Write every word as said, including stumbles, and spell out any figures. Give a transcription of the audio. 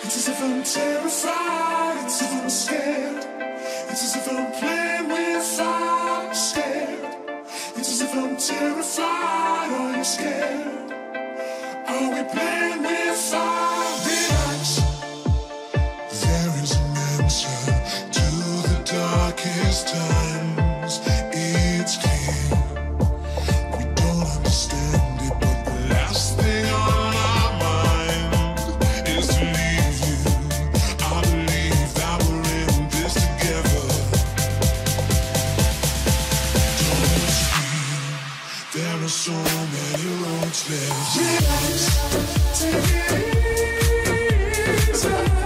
as if I'm terrified, it's as if I'm scared. It's as if I'm playing with fire, scared. It's as if I'm terrified, are you scared? Are we playing with fire? Relax. There is an answer to the darkest times. It's clear. We don't understand it, but the last thing on our mind is to leave you. I believe that we're in this together. Don't scream. There are so many roads left. Relax. Take it easy.